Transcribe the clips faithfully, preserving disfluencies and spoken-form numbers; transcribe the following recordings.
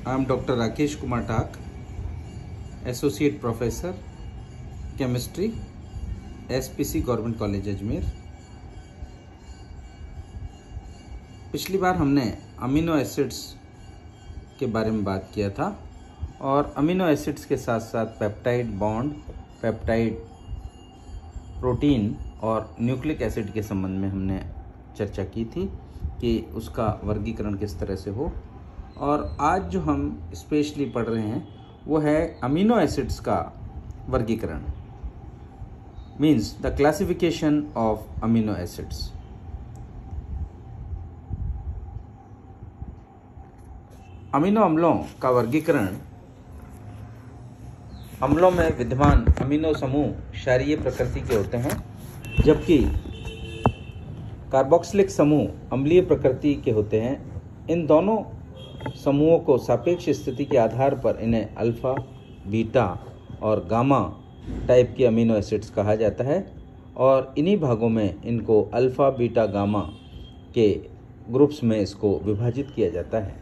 I am Doctor Rakesh Kumar Tak, Associate Professor, Chemistry, S P C Government College Ajmer. पिछली बार हमने amino acids के बारे में बात किया था और अमीनो एसिड्स के साथ साथ पेप्टाइड बॉन्ड, पेप्टाइड प्रोटीन और न्यूक्लिक एसिड के संबंध में हमने चर्चा की थी कि उसका वर्गीकरण किस तरह से हो। और आज जो हम स्पेशली पढ़ रहे हैं वो है अमीनो एसिड्स का वर्गीकरण, means the classification of amino acids. Amino अम्लों का वर्गीकरण अम्लों में विद्यमान अमीनो समूह क्षारीय प्रकृति के होते हैं, जबकि कार्बोक्सिलिक समूह अम्लीय प्रकृति के होते हैं। इन दोनों समूहों को सापेक्ष स्थिति के आधार पर इन्हें अल्फा, बीटा और गामा टाइप के अमीनो एसिड्स कहा जाता है और इन्हीं भागों में इनको अल्फा, बीटा, गामा के ग्रुप्स में इसको विभाजित किया जाता है।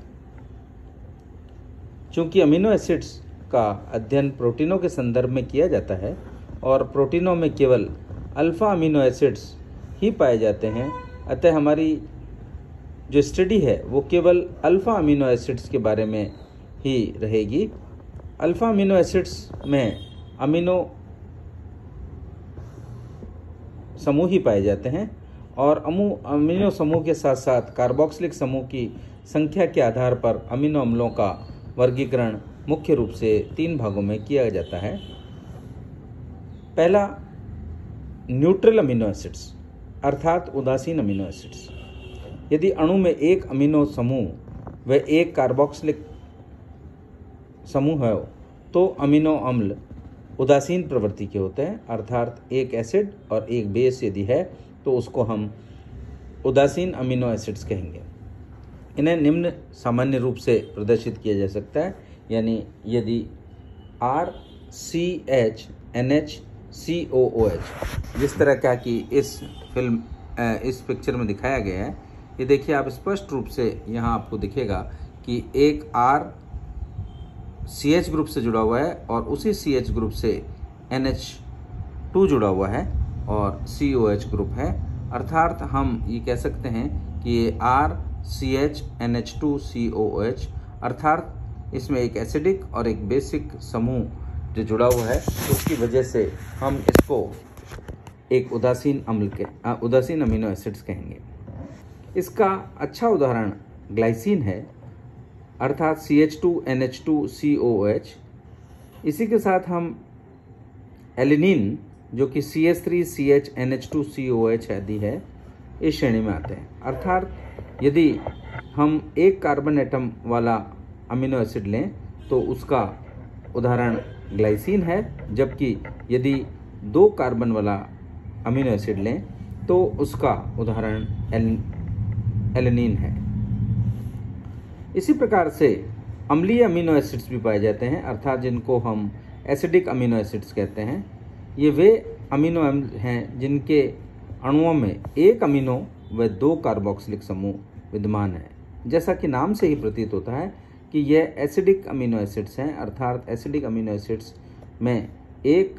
चूँकि अमीनो एसिड्स का अध्ययन प्रोटीनों के संदर्भ में किया जाता है और प्रोटीनों में केवल अल्फा अमीनो एसिड्स ही पाए जाते हैं, अतः हमारी जो स्टडी है वो केवल अल्फ़ा अमीनो एसिड्स के बारे में ही रहेगी। अल्फ़ा अमीनो एसिड्स में अमीनो समूह ही पाए जाते हैं और अमू अमीनो समूह के साथ साथ कार्बोक्सिलिक समूह की संख्या के आधार पर अमीनो अम्लों का वर्गीकरण मुख्य रूप से तीन भागों में किया जाता है। पहला, न्यूट्रल अमीनो एसिड्स अर्थात उदासीन अमीनो एसिड्स। यदि अणु में एक अमीनो समूह व एक कार्बोक्सिलिक समूह है तो अमीनो अम्ल उदासीन प्रवृत्ति के होते हैं, अर्थात एक एसिड और एक बेस यदि है तो उसको हम उदासीन अमीनो एसिड्स कहेंगे। इन्हें निम्न सामान्य रूप से प्रदर्शित किया जा सकता है, यानी यदि R C H N H C O O H, जिस तरह का कि इस फिल्म इस पिक्चर में दिखाया गया है, ये देखिए आप स्पष्ट रूप से यहाँ आपको दिखेगा कि एक R सी एच ग्रुप से जुड़ा हुआ है और उसी सी एच ग्रुप से एन एच टू जुड़ा हुआ है और सी ओ एच ग्रुप है। अर्थात हम ये कह सकते हैं कि ये R C H N H two C O O H, अर्थात इसमें एक एसिडिक और एक बेसिक समूह जो जुड़ा हुआ है, उसकी वजह से हम इसको एक उदासीन अम्ल के उदासीन अमीनो एसिड्स कहेंगे। इसका अच्छा उदाहरण ग्लाइसिन है, अर्थात C H two N H two C O O H. इसी के साथ हम एलिनिन जो कि C H three C H N H two C O O H आदि है, इस श्रेणी में आते हैं। अर्थात यदि हम एक कार्बन एटम वाला अमीनो एसिड लें तो उसका उदाहरण ग्लाइसिन है, जबकि यदि दो कार्बन वाला अमीनो एसिड लें तो उसका उदाहरण एल एलेनिन है। इसी प्रकार से अम्लीय अमीनो एसिड्स भी पाए जाते हैं, अर्थात जिनको हम एसिडिक अमीनो एसिड्स कहते हैं। ये वे अमीनो अम्ल हैं जिनके अणुओं में एक अमीनो व दो कार्बोक्सिलिक समूह विद्यमान है। जैसा कि नाम से ही प्रतीत होता है कि यह एसिडिक अमीनो एसिड्स हैं, अर्थात एसिडिक अमीनो एसिड्स में एक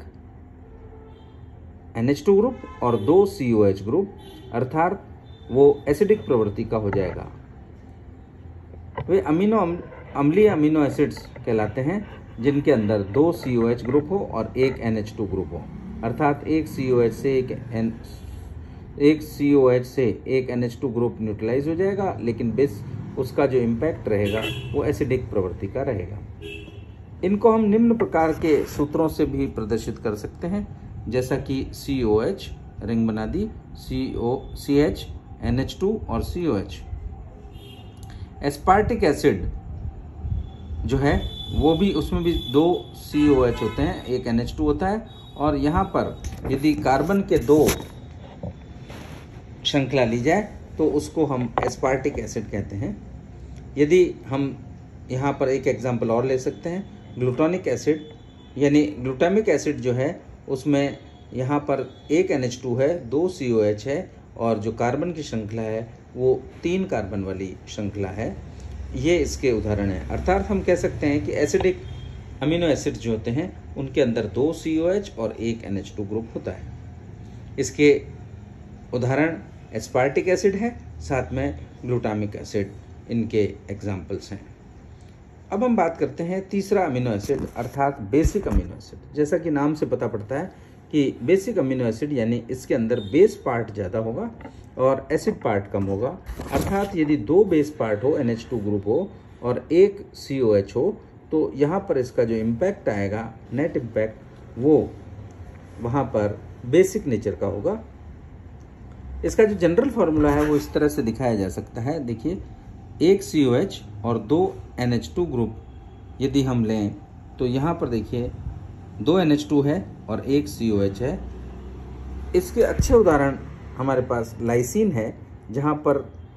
एन एच टू ग्रुप और दो सी ओ एच ग्रुप, अर्थात वो एसिडिक प्रवृत्ति का हो जाएगा। वे अमीनो अम्लीय अमीनो एसिड्स कहलाते हैं जिनके अंदर दो सी ओ एच ग्रुप हो और एक एन एच टू ग्रुप हो, अर्थात एक सी ओ एच से एक एन एक सी ओ एच से एक N H two group neutralise हो जाएगा, लेकिन बेस उसका जो इम्पैक्ट रहेगा वो एसिडिक प्रवृत्ति का रहेगा। इनको हम निम्न प्रकार के सूत्रों से भी प्रदर्शित कर सकते हैं, जैसा कि सी ओ एच रिंग बना दी, C O C H N H two और C O H. Aspartic acid जो है वो भी, उसमें भी दो सी ओ एच होते हैं, एक एन एच टू होता है और यहाँ पर यदि कार्बन के दो श्रृंखला ली जाए तो उसको हम एस्पार्टिक एसिड कहते हैं। यदि हम यहाँ पर एक एग्जाम्पल और ले सकते हैं, ग्लूटानिक एसिड, यानी ग्लूटामिक एसिड जो है उसमें यहाँ पर एक एन एच टू है, दो सी ओ एच है और जो कार्बन की श्रृंखला है वो तीन कार्बन वाली श्रृंखला है। ये इसके उदाहरण हैं। अर्थात हम कह सकते हैं कि एसिडिक अमीनो एसिड जो होते हैं उनके अंदर दो सी ओ एच और एक एन एच टू ग्रुप होता है। इसके उदाहरण एस्पार्टिक एसिड है, साथ में ग्लूटामिक एसिड इनके एग्जाम्पल्स हैं। अब हम बात करते हैं तीसरा अमीनो एसिड अर्थात बेसिक अमीनो एसिड। जैसा कि नाम से पता पड़ता है कि बेसिक अमीनो एसिड यानी इसके अंदर बेस पार्ट ज़्यादा होगा और एसिड पार्ट कम होगा। अर्थात यदि दो बेस पार्ट हो, एन एच टू ग्रुप हो और एक सी ओ एच हो, तो यहाँ पर इसका जो इम्पैक्ट आएगा, नेट इम्पैक्ट, वो वहाँ पर बेसिक नेचर का होगा। इसका जो जनरल फार्मूला है वो इस तरह से दिखाया जा सकता है। देखिए, एक सी ओ एच और दो एन एच टू ग्रुप यदि हम लें तो यहाँ पर देखिए दो एन एच टू है और एक सी ओ एच है। इसके अच्छे उदाहरण हमारे पास लाइसिन है, जहाँ पर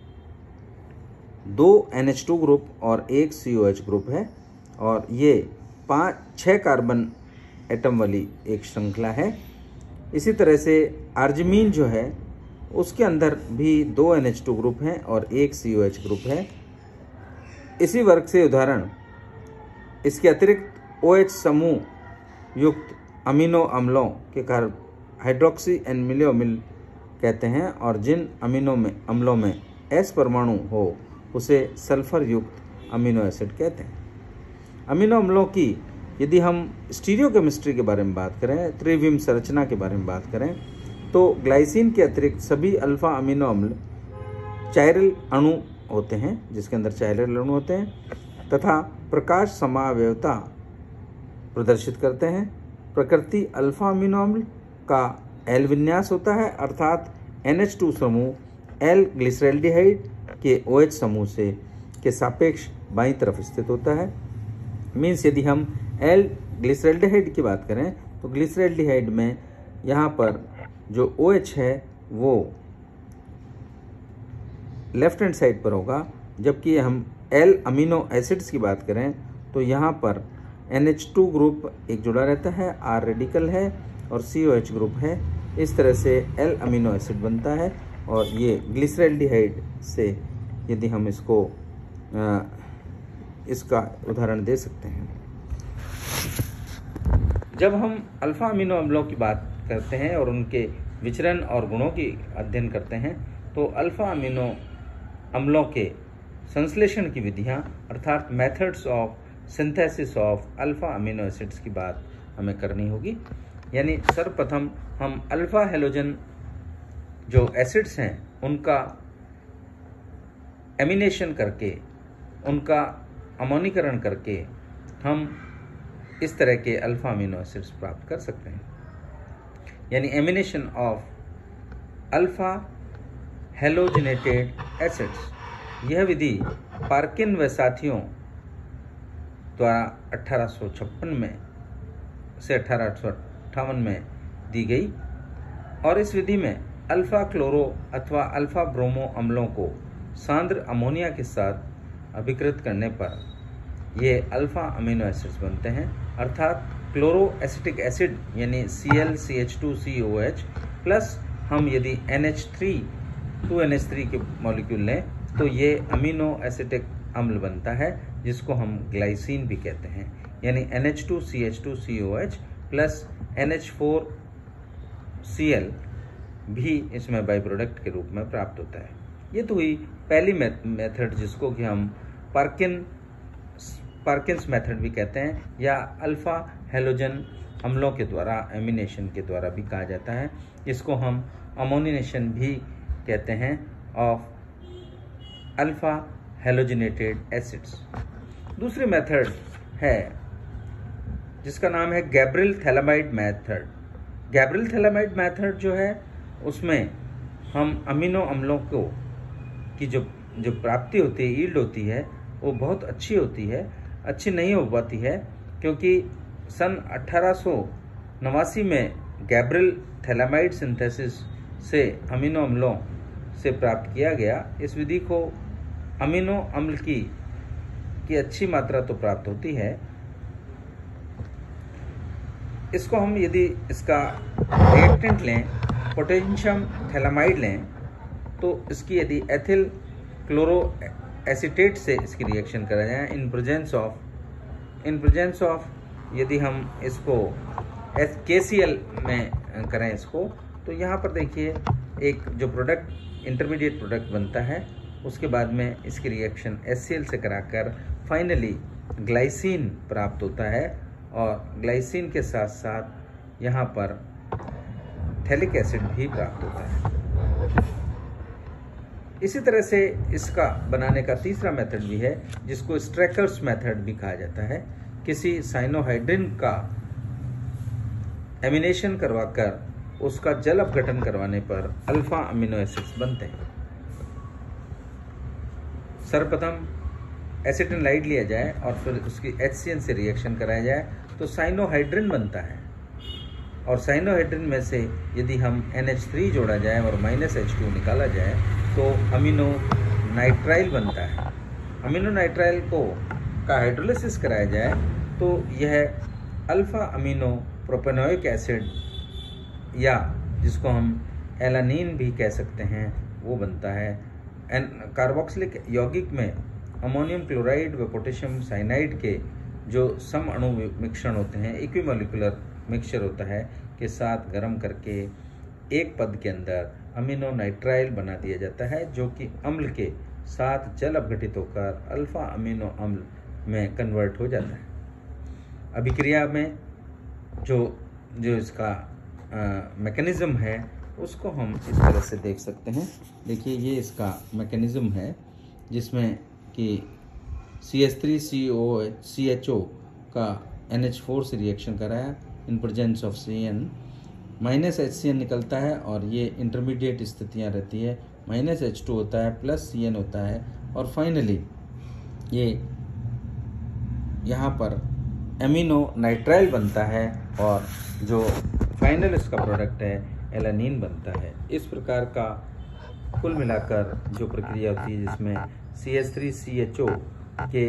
दो एन एच टू ग्रुप और एक सी ओ एच ग्रुप है और ये पाँच छः कार्बन एटम वाली एक श्रृंखला है। इसी तरह से आर्जिमीन जो है उसके अंदर भी दो एन एच टू ग्रुप हैं और एक सी ओ एच ग्रुप है। इसी वर्ग से उदाहरण इसके अतिरिक्त ओ एच समूह युक्त अमीनो अम्लों के कारण हाइड्रोक्सी एन मिलियोमिल कहते हैं और जिन अमीनो में अम्लों में एस परमाणु हो उसे सल्फर युक्त अमीनो एसिड कहते हैं। अमीनो अम्लों की यदि हम स्टीरियोकेमिस्ट्री के बारे में बात करें, त्रिविम संरचना के बारे में बात करें, तो ग्लाइसिन के अतिरिक्त सभी अल्फा अमीनो अम्ल चायरल अणु होते हैं, जिसके अंदर चायरल अणु होते हैं तथा प्रकाश समावयवता प्रदर्शित करते हैं। प्रकृति अल्फा अमीनो अम्ल का एल विन्यास होता है, अर्थात एन एच टू समूह एल ग्लिसरैल्डिहाइड के ओ एच समूह से के सापेक्ष बाईं तरफ स्थित होता है। मीन्स यदि हम एल ग्लिसरैल्डिहाइड की बात करें तो ग्लिसरैल्डिहाइड में यहाँ पर जो ओ एच है वो लेफ्ट हैंड साइड पर होगा, जबकि हम एल अमीनो एसिड्स की बात करें तो यहाँ पर एन एच टू ग्रुप एक जुड़ा रहता है, आर रेडिकल है और सी ओ एच ग्रुप है। इस तरह से एल अमीनो एसिड बनता है और ये ग्लिसरैल्डिहाइड से यदि हम इसको आ, इसका उदाहरण दे सकते हैं। जब हम अल्फा अमीनो अम्लों की बात करते हैं और उनके विचरण और गुणों की अध्ययन करते हैं तो अल्फा अमीनो अम्लों के संश्लेषण की विधियां अर्थात methods of synthesis of alpha amino acids की बात हमें करनी होगी। यानी सर्वप्रथम हम अल्फा हेलोजन जो एसिड्स हैं उनका एमिनेशन करके, उनका अमोनीकरण करके हम इस तरह के अल्फा अमीनो एसिड्स प्राप्त कर सकते हैं। यानी amination of alpha halogenated acids. यह विधि पार्किन व साथियों द्वारा अठारह सौ छप्पन में से अठारह सौ अट्ठावन में दी गई और इस विधि में अल्फा क्लोरो अथवा अल्फा ब्रोमो अम्लों को सांद्र अमोनिया के साथ अभिकृत करने पर ये अल्फा अमीनो एसिड्स बनते हैं। अर्थात क्लोरो एसिटिक एसिड यानी C L C H two C O H plus हम यदि N H three two N H three के मॉलिक्यूल लें तो ये अमीनो एसिटिक अम्ल बनता है, जिसको हम ग्लाइसिन भी कहते हैं। यानी N H two C H two C O H plus N H four C L भी इसमें बाई प्रोडक्ट के रूप में प्राप्त होता है। ये तो हुई पहली मेथड, जिसको कि हम पार्किन पार्किन्स मेथड भी कहते हैं या अल्फा हेलोजन अम्लों के द्वारा एमिनेशन के द्वारा भी कहा जाता है। इसको हम अमोनिनेशन भी कहते हैं ऑफ अल्फा हेलोजिनेटेड एसिड्स। दूसरी मेथड है जिसका नाम है Gabriel phthalimide method. Gabriel phthalimide method जो है उसमें हम अमीनो अम्लों को की जो जो प्राप्ति होती है, यील्ड होती है, वो बहुत अच्छी होती है। अच्छी नहीं हो पाती है क्योंकि सन अठारह सौ नवासी में गैब्रियल थैलामाइड सिंथेसिस से अमीनो अम्लों से प्राप्त किया गया। इस विधि को अमीनो अम्ल की की अच्छी मात्रा तो प्राप्त होती है। इसको हम यदि इसका रिएक्टेंट लें, पोटेशियम थैलामाइड लें, तो इसकी यदि एथिल क्लोरो एसीटेट से इसकी रिएक्शन करा जाए in presence of in presence of यदि हम इसको एस के सी एल में करें इसको, तो यहाँ पर देखिए एक जो प्रोडक्ट इंटरमीडिएट प्रोडक्ट बनता है, उसके बाद में इसकी रिएक्शन एच सी एल से कराकर फाइनली ग्लाइसिन प्राप्त होता है और ग्लाइसिन के साथ साथ यहाँ पर थैलिक एसिड भी प्राप्त होता है। इसी तरह से इसका बनाने का तीसरा मेथड भी है जिसको स्ट्रैकर्स मेथड भी कहा जाता है। किसी साइनोहाइड्रिन का एमिनेशन करवाकर उसका जल अपघटन करवाने पर अल्फा अमीनो एसिड्स बनते हैं। सर्वप्रथम एसिटिनलाइड लिया जाए और फिर उसकी एच सी एन से रिएक्शन कराया जाए तो साइनोहाइड्रिन बनता है, और साइनोहाइड्रिन में से यदि हम एन एच थ्री जोड़ा जाए और माइनस एच टू निकाला जाए तो अमीनो नाइट्राइल बनता है। अमीनो नाइट्राइल को का हाइड्रोलिसिस कराया जाए तो यह अल्फा अमीनो प्रोपेनोइक एसिड या जिसको हम एलानीन भी कह सकते हैं वो बनता है। एन कार्बोक्सिलिक यौगिक में अमोनियम क्लोराइड व पोटेशियम साइनाइड के जो सम अणु मिश्रण होते हैं, इक्विमोलिकुलर मिक्सचर होता है, के साथ गर्म करके एक पद के अंदर अमीनो नाइट्राइल बना दिया जाता है, जो कि अम्ल के साथ जल अपघटित होकर अल्फा अमीनो अम्ल में कन्वर्ट हो जाता है। अभिक्रिया में जो जो इसका मैकेनिज्म है उसको हम इस तरह से देख सकते हैं। देखिए ये इसका मैकेनिज्म है जिसमें कि C H three C O C H O का एन एच फोर से रिएक्शन कराया in presence of C N, minus H C N निकलता है और ये इंटरमीडिएट स्थितियाँ रहती है, माइनस एच टू होता है प्लस सी एन होता है और फाइनली ये यहाँ पर एमिनो नाइट्राइल बनता है और जो फाइनल इसका प्रोडक्ट है एलानीन बनता है। इस प्रकार का कुल मिलाकर जो प्रक्रिया होती है जिसमें C H three C H O के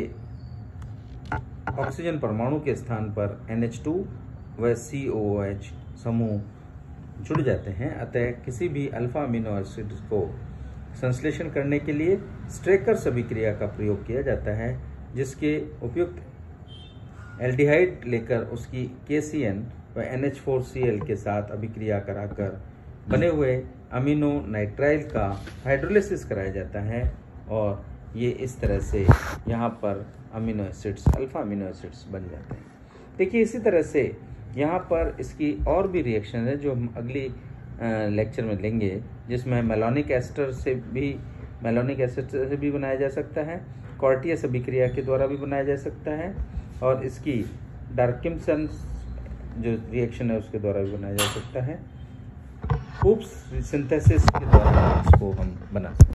ऑक्सीजन परमाणु के स्थान पर एन एच टू व सी ओ ओ एच समूह जुड़ जाते हैं। अतः किसी भी अल्फा अमीनो एसिड को संश्लेषण करने के लिए स्ट्रेकर्स अभिक्रिया का प्रयोग किया जाता है, जिसके उपयुक्त एल्डिहाइड लेकर उसकी के सी एन व N H four C L के साथ अभिक्रिया कराकर बने हुए अमीनो नाइट्राइल का हाइड्रोलिसिस कराया जाता है और ये इस तरह से यहाँ पर amino acids alpha amino acids बन जाते हैं। देखिए इसी तरह से यहाँ पर इसकी और भी रिएक्शन है जो हम अगली लेक्चर में लेंगे, जिसमें मेलोनिक एस्टर से भी मेलोनिक एसिड से भी बनाया जा सकता है, कॉर्टियस अभिक्रिया के द्वारा भी बनाया जा सकता है और इसकी डार्किंसन जो रिएक्शन है उसके द्वारा भी बनाया जा सकता है। खूब सिंथेसिस के द्वारा इसको हम बना सकते हैं।